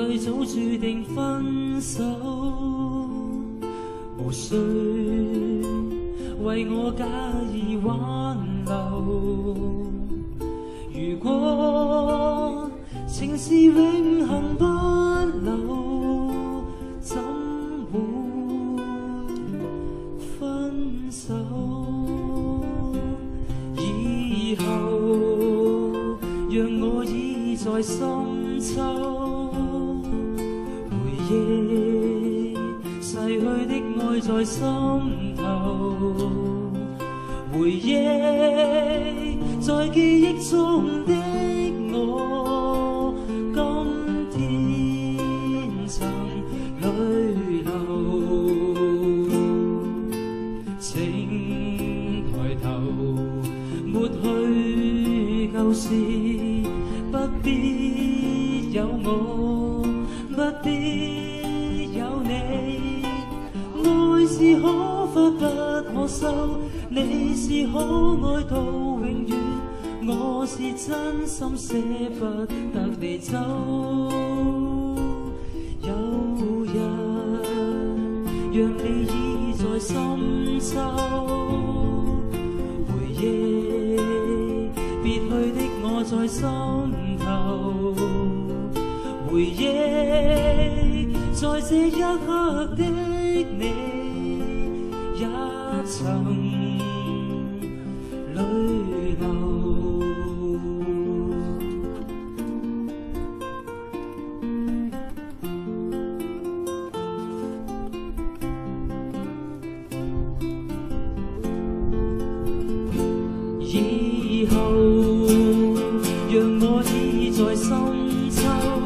里早注定分手，無需為我假意挽留。如果情是永恆不朽，怎會分手？以後讓我倚在深秋，回憶逝去的愛在心頭，回憶在記憶中的我，今天曾淚流。請抬頭，抹去舊事，不必有我，不必有你。愛是可發不可收，你是可愛到永遠，我是真心捨不得你走。有日讓你倚在深秋，回憶別去的我在心頭，回憶在這一刻的你也曾淚流。以後讓我倚在深秋，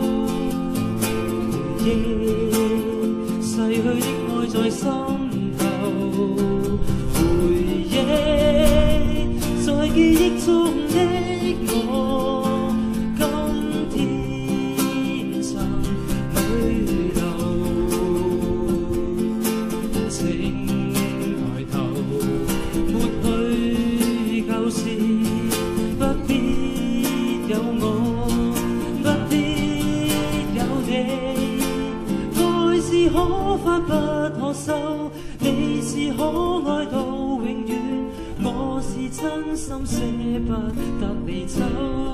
回憶逝去的愛在心頭，回憶在記憶中的我，今天曾淚流。請抬頭，抹去舊事，不必有我，不必有你。愛是可發不可收，你是可愛到永遠，我是真心捨不得你走。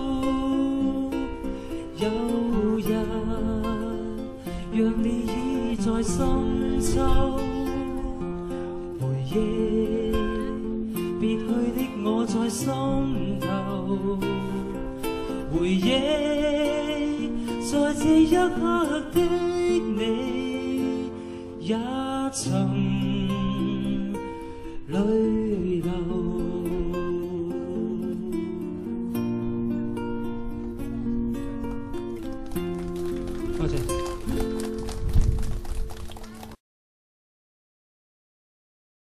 有日讓你倚在深秋，回憶別去的我在心頭，回憶在這一刻的你也曾淚流。多謝。